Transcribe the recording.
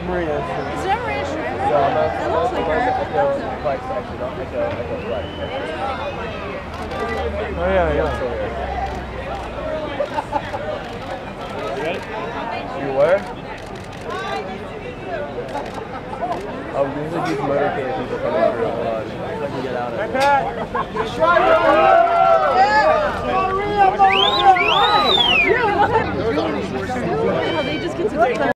Maria. Is that Maria Shriver? Yeah, That looks like her. I thought so. Flex, actually, don't make a flex. Oh yeah, yeah. You were? Oh, these are these motorcade people coming through. Hold on. I can get out of it. They just get to